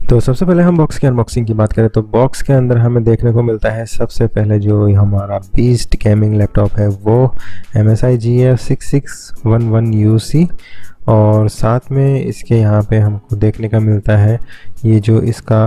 तो सबसे पहले हम बॉक्स की अनबॉक्सिंग की बात करें तो बॉक्स के अंदर हमें देखने को मिलता है सबसे पहले जो हमारा बीस्ट गेमिंग लैपटॉप है वो MSI GF6611UC, और साथ में इसके यहाँ पे हमको देखने का मिलता है ये जो इसका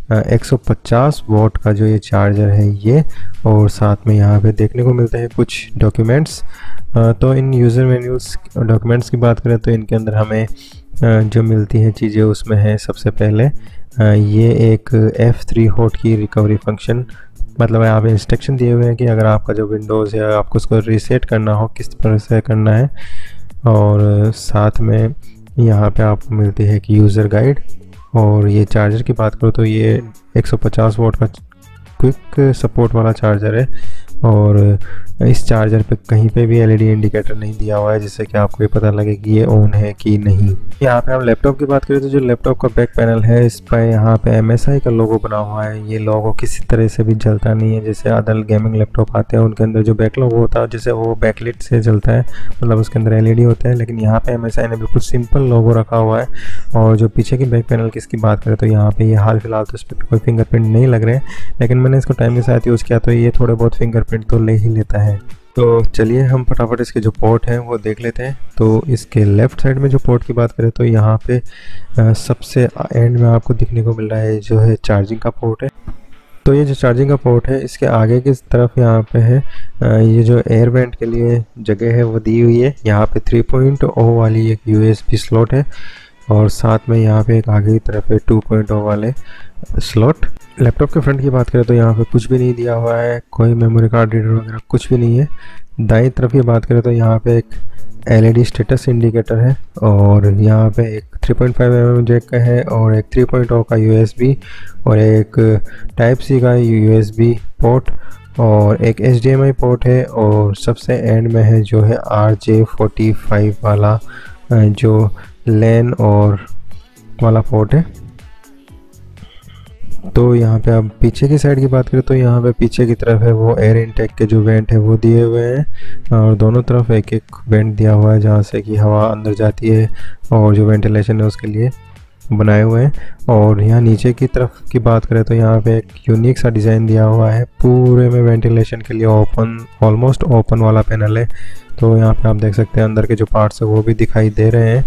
150 वॉट का जो ये चार्जर है ये, और साथ में यहाँ पे देखने को मिलता है कुछ डॉक्यूमेंट्स। तो इन यूज़र मैन्युअल्स डॉक्यूमेंट्स की बात करें तो इनके अंदर हमें जो मिलती हैं चीज़ें उसमें है सबसे पहले ये एक F3 हॉट की रिकवरी फंक्शन, मतलब यहाँ पे इंस्ट्रक्शन दिए हुए हैं कि अगर आपका जो विंडोज़ है आपको उसको रीसेट करना हो किस तरह से करना है। और साथ में यहाँ पे आपको मिलती है कि यूज़र गाइड। और ये चार्जर की बात करो तो ये 150 वॉट का क्विक सपोर्ट वाला चार्जर है, और इस चार्जर पे कहीं पे भी LED इंडिकेटर नहीं दिया हुआ है जिससे कि आपको ये पता लगे कि ये ऑन है कि नहीं। यहाँ पे हम लैपटॉप की बात करें तो जो लैपटॉप का बैक पैनल है इस पर यहाँ पे MSI का लोगो बना हुआ है। ये लोगो किसी तरह से भी जलता नहीं है, जैसे अदर गेमिंग लैपटॉप आते हैं उनके अंदर जो बैक लोगो होता है जैसे वो बैकलिट से जलता है, मतलब उसके अंदर LED होता है, लेकिन यहाँ पे MSI ने बिल्कुल सिंपल लोगो रखा हुआ है। और जो पीछे की बैक पैनल की इसकी बात करें तो यहाँ पे ये हाल फिलहाल तो इस पर कोई फिंगरप्रिंट नहीं लग रहे हैं, लेकिन मैंने इसको टाइम के साथ यूज़ किया तो ये थोड़े बहुत फिंगरप्रिंट तो ले ही लेता है। तो चलिए हम फटाफट इसके जो पोर्ट हैं वो देख लेते हैं। तो इसके लेफ़्ट साइड में जो पोर्ट की बात करें तो यहाँ पे सबसे एंड में आपको दिखने को मिल रहा है जो है चार्जिंग का पोर्ट है। तो ये जो चार्जिंग का पोर्ट है इसके आगे की तरफ यहाँ पे है ये जो एयर वेंट के लिए जगह है वो दी हुई है। यहाँ पे 3.0 वाली एक USB स्लॉट है, और साथ में यहाँ पे एक आगे की तरफ है 2.0 वाले स्लॉट। लैपटॉप के फ्रंट की बात करें तो यहाँ पे कुछ भी नहीं दिया हुआ है, कोई मेमोरी कार्ड रीडर वगैरह कुछ भी नहीं है। दाईं तरफ की बात करें तो यहाँ पे एक LED स्टेटस इंडिकेटर है, और यहाँ पे एक 3.5 जैक का है, और एक 3.0 का USB, और एक Type-C का USB पोर्ट, और एक HDMI पोर्ट है, और सबसे एंड में है जो है RJ45 वाला जो लैन और वाला पोर्ट है। तो यहाँ पे आप पीछे की साइड की बात करें तो यहाँ पे पीछे की तरफ है वो एयर इनटेक के जो वेंट है वो दिए हुए हैं, और दोनों तरफ एक एक वेंट दिया हुआ है जहाँ से कि हवा अंदर जाती है, और जो वेंटिलेशन है उसके लिए बनाए हुए हैं। और यहाँ नीचे की तरफ की बात करें तो यहाँ पे एक यूनिक सा डिज़ाइन दिया हुआ है, पूरे में वेंटिलेशन के लिए ओपन, ऑलमोस्ट ओपन वाला पैनल है। तो यहाँ पे आप देख सकते हैं अंदर के जो पार्ट्स है वो भी दिखाई दे रहे हैं।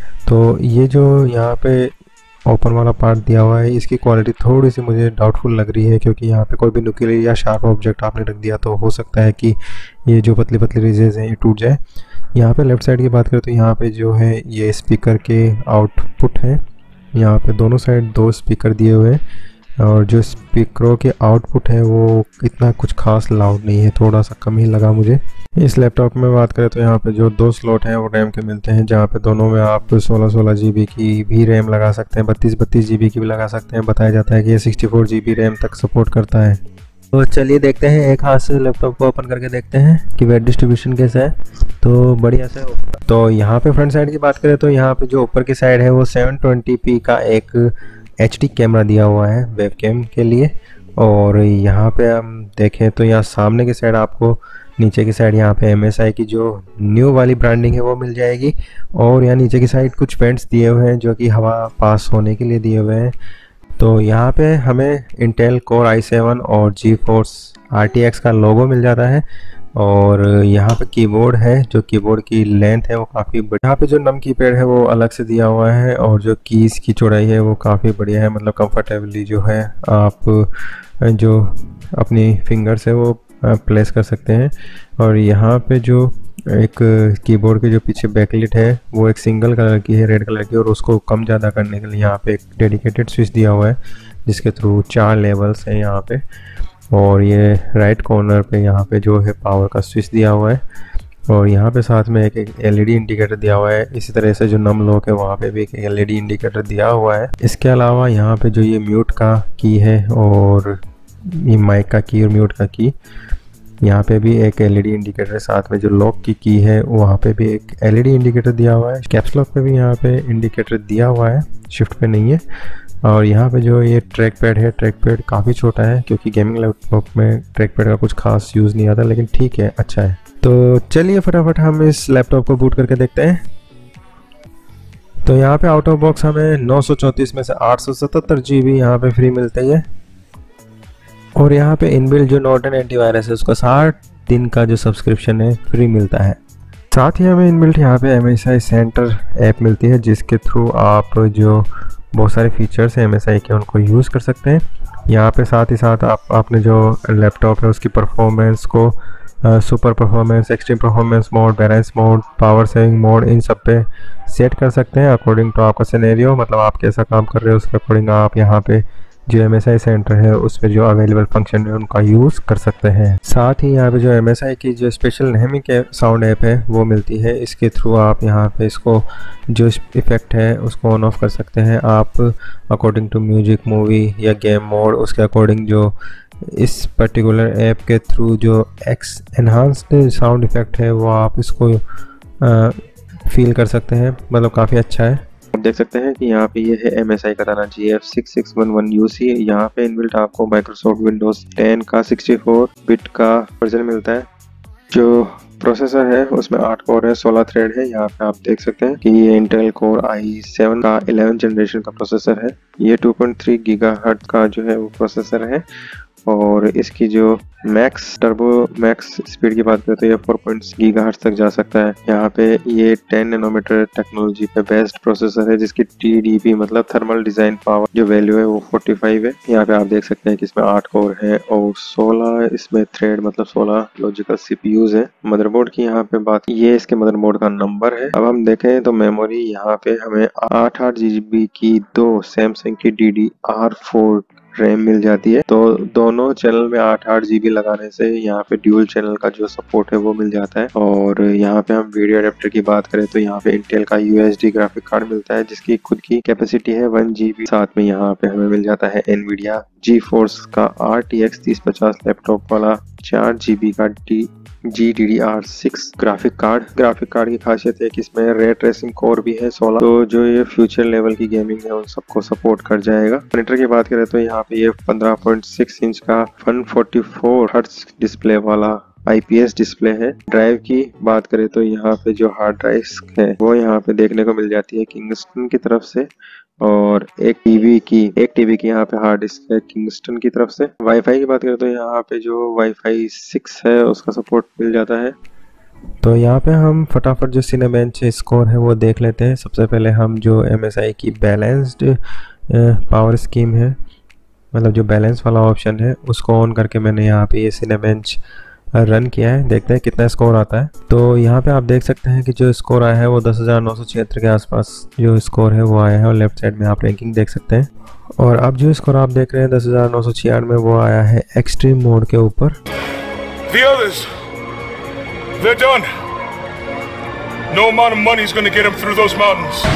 तो ये जो यहाँ पे ओपन वाला पार्ट दिया हुआ है इसकी क्वालिटी थोड़ी सी मुझे डाउटफुल लग रही है, क्योंकि यहाँ पे कोई भी नुकीली या शार्प ऑब्जेक्ट आपने रख दिया तो हो सकता है कि ये जो पतली पतली रिजेज हैं ये टूट जाए। यहाँ पे लेफ़्ट साइड की बात करें तो यहाँ पे जो है ये स्पीकर के आउटपुट हैं, यहाँ पे दोनों साइड 2 स्पीकर दिए हुए हैं, और जो स्पीकरों के आउटपुट है वो इतना कुछ खास लाउड नहीं है, थोड़ा सा कम ही लगा मुझे। इस लैपटॉप में बात करें तो यहाँ पे जो 2 स्लॉट हैं वो रैम के मिलते हैं, जहाँ पे दोनों में आप 16 GB की भी रैम लगा सकते हैं, 32 GB की भी लगा सकते हैं। बताया जाता है कि ये 64 GB रैम तक सपोर्ट करता है। तो चलिए देखते हैं, एक हाथ से लैपटॉप को ओपन करके देखते हैं कि वेट डिस्ट्रीब्यूशन कैसा है। तो बढ़िया से तो यहाँ पे फ्रंट साइड की बात करें तो यहाँ पे जो ऊपर की साइड है वो 720p का एक HD कैमरा दिया हुआ है वेबकैम के लिए, और यहाँ पे हम देखें तो यहाँ सामने की साइड आपको नीचे की साइड यहाँ पे MSI की जो न्यू वाली ब्रांडिंग है वो मिल जाएगी, और यहाँ नीचे की साइड कुछ वेंट्स दिए हुए हैं जो कि हवा पास होने के लिए दिए हुए हैं। तो यहाँ पे हमें इंटेल कोर i7 और GeForce RTX का लोगो मिल जाता है, और यहाँ पे कीबोर्ड है, जो कीबोर्ड की लेंथ है वो काफ़ी बड़ी। यहाँ पे जो नम कीपैड है वो अलग से दिया हुआ है, और जो कीज़ की चौड़ाई है वो काफ़ी बढ़िया है, मतलब कंफर्टेबली जो है आप जो अपनी फिंगर से वो प्लेस कर सकते हैं। और यहाँ पे जो एक कीबोर्ड के जो पीछे बैकलिट है वो एक सिंगल कलर की है, रेड कलर की, और उसको कम ज़्यादा करने के लिए यहाँ पे एक डेडिकेटेड स्विच दिया हुआ है जिसके थ्रू 4 लेवल्स हैं यहाँ पे, और ये राइट कॉर्नर पे यहाँ पे जो है पावर का स्विच दिया हुआ है, और यहाँ पे साथ में एक LED इंडिकेटर दिया हुआ है। इसी तरह से जो नम लॉक है वहाँ पे भी एक LED इंडिकेटर दिया हुआ है। इसके अलावा यहाँ पे जो ये म्यूट का की है और ये माइक का की और म्यूट का की, यहाँ पे भी एक LED इंडिकेटर है। साथ में जो लॉक की है वहाँ पे भी एक LED इंडिकेटर दिया हुआ है। कैप्स लॉक पे भी यहाँ पे इंडिकेटर दिया हुआ है, शिफ्ट पे नहीं है। और यहाँ पे जो ये ट्रैक पैड है, ट्रैक पैड काफ़ी छोटा है क्योंकि गेमिंग लैपटॉप में ट्रैक पैड का कुछ खास यूज़ नहीं आता, लेकिन ठीक है, अच्छा है। तो चलिए फटाफट हम इस लैपटॉप को बूट करके देखते हैं। तो यहाँ पे आउट ऑफ बॉक्स हमें 934 में से 877 GB यहाँ पे फ्री मिलते हैं। और यहाँ पे इनबिल्ट जो नॉर्टन एंटीवायरस है उसका 60 दिन का जो सब्सक्रिप्शन है फ्री मिलता है। साथ ही हमें इनबिल्ट यहाँ पे MSI सेंटर ऐप मिलती है, जिसके थ्रू आप जो बहुत सारे फीचर्स हैं MSI के उनको यूज़ कर सकते हैं। यहाँ पे साथ ही साथ आप अपने जो लैपटॉप है उसकी परफॉर्मेंस को super performance, extreme performance mode, balance mode, power saving mode, इन सब पे सेट कर सकते हैं अकॉर्डिंग टू आपका सिनेरियो। मतलब आप कैसा काम कर रहे हो उसके अकॉर्डिंग आप यहाँ पे जो MSI सेंटर है उस पर जो अवेलेबल फंक्शन है उनका यूज़ कर सकते हैं। साथ ही यहाँ पे जो MSI की जो स्पेशल नेमिक साउंड ऐप है वो मिलती है। इसके थ्रू आप यहाँ पे इसको जो इफ़ेक्ट है उसको ऑन ऑफ कर सकते हैं आप अकॉर्डिंग टू म्यूजिक, मूवी या गेम मोड, उसके अकॉर्डिंग जो इस पर्टिकुलर ऐप के थ्रू जो एनहांस्ड साउंड इफ़ेक्ट है वो आप इसको फील कर सकते हैं। मतलब काफ़ी अच्छा है। आप देख सकते हैं कि यहाँ पे ये है MSI का ताना GF6611UC। यहाँ पे इनबिल्ट आपको माइक्रोसॉफ्ट विंडोज 10 का 64 बिट का वर्जन मिलता है। जो प्रोसेसर है उसमें 8 कोर है, 16 थ्रेड है। यहाँ पे आप देख सकते हैं कि ये इंटेल कोर i7 का 11 जनरेशन का प्रोसेसर है। ये 2.3 गीगाहर्ट्ज का जो है वो प्रोसेसर है। और इसकी जो टर्बो मैक्स स्पीड की बात करें तो ये 4.6 गीगाहर्ट्ज तक जा सकता है। यहाँ पे ये 10 नैनोमीटर टेक्नोलॉजी पे बेस्ड प्रोसेसर है, जिसकी TDP मतलब थर्मल डिजाइन पावर जो वैल्यू है वो 45 है। यहाँ पे आप देख सकते हैं कि इसमें 8 कोर है और 16 इसमें थ्रेड मतलब 16 लॉजिकल CPUs है। मदरबोर्ड की यहाँ पे बात, ये इसके मदरबोर्ड का नंबर है। अब हम देखें तो मेमोरी यहाँ पे हमें 8 GB की 2 सैमसंग की DDR4 रैम मिल जाती है। तो दोनों चैनल में 8 GB लगाने से यहाँ पे ड्यूल चैनल का जो सपोर्ट है वो मिल जाता है। और यहाँ पे हम वीडियो अडेप्टर की बात करें तो यहाँ पे इंटेल का UHD ग्राफिक कार्ड मिलता है, जिसकी खुद की कैपेसिटी है 1 GB। साथ में यहाँ पे हमें मिल जाता है NVIDIA GeForce का RTX 3050 लैपटॉप वाला 4 GB का GDDR6 ग्राफिक कार्ड की खासियत है कि इसमें रे ट्रेसिंग कोर भी है 16। तो जो ये फ्यूचर लेवल की गेमिंग है उन सबको सपोर्ट कर जाएगा। मॉनिटर की बात करें तो यहाँ पे ये 15.6 इंच का 144 हर्ट्ज डिस्प्ले वाला IPS डिस्प्ले है। ड्राइव की बात करें तो यहाँ पे जो हार्ड ड्राइव है वो यहाँ पे देखने को मिल जाती है किंगस्टन की तरफ से। और एक टीबी की यहाँ पे हार्ड डिस्क है किंगस्टन की तरफ से। वाईफाई की बात करें तो यहाँ पे जो वाईफाई 6 है उसका सपोर्ट मिल जाता है। तो यहाँ पे हम फटाफट जो सिनेबेंच स्कोर है वो देख लेते हैं। सबसे पहले हम जो MSI की बैलेंस्ड पावर स्कीम है, मतलब जो बैलेंस वाला ऑप्शन है उसको ऑन करके मैंने यहाँ पे ये सिनेबेंच रन किया है। देखते हैं कितना स्कोर आता है। तो यहाँ पे आप देख सकते हैं कि जो स्कोर आया है वो 10,976 के आसपास जो स्कोर है वो आया है। और लेफ्ट साइड में आप रैंकिंग देख सकते हैं। और अब जो स्कोर आप देख रहे हैं 10,996 में वो आया है एक्सट्रीम मोड के ऊपर। The others, they're done. No amount of money is going to get them through those mountains.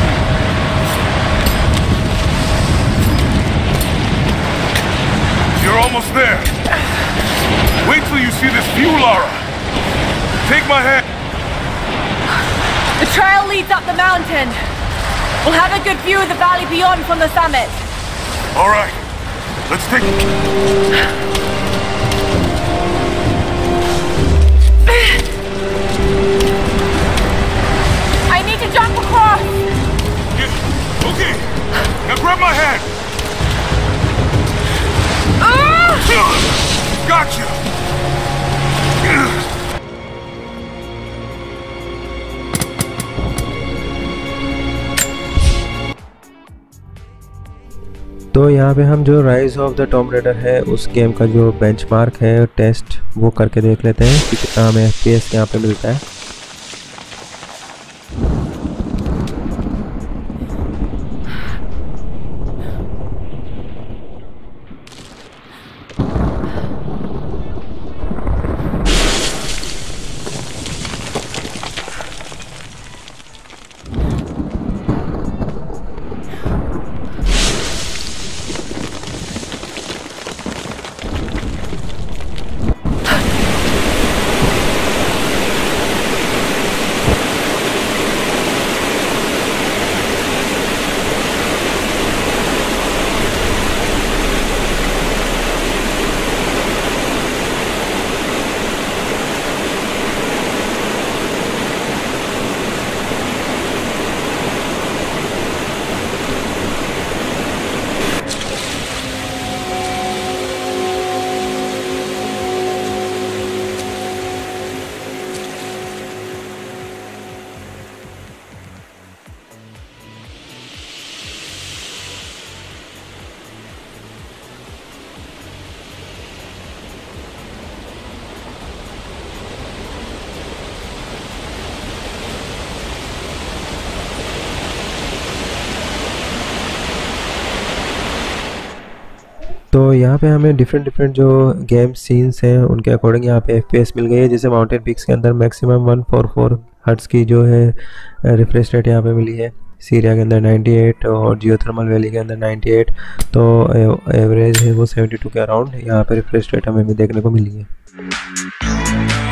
You're almost there. Wait till you see this view, Lara. Take my hand. The trail leads up the mountain. We'll have a good view of the valley beyond from the summit. All right. Let's take... I need to jump across. Yeah. Okay. Now grab my hand. Gotcha. तो यहाँ पे हम जो Rise of the Tomb Raider है उस game का जो benchmark है टेस्ट वो करके देख लेते हैं कि कितना हमें FPS यहाँ पे मिलता है। तो यहाँ पे हमें डिफरेंट जो गेम सीन्स हैं उनके अकॉर्डिंग यहाँ पे FPS मिल गई है। जैसे माउंटेन पिक्स के अंदर मैक्सिमम 144 हर्ट्ज की जो है रिफ्रेश रेट यहाँ पे मिली है, सीरिया के अंदर 98 और जियोथर्मल वैली के अंदर 98, तो एवरेज है वो 72 के अराउंड यहाँ पे रिफ्रेश रेट हमें भी देखने को मिली है।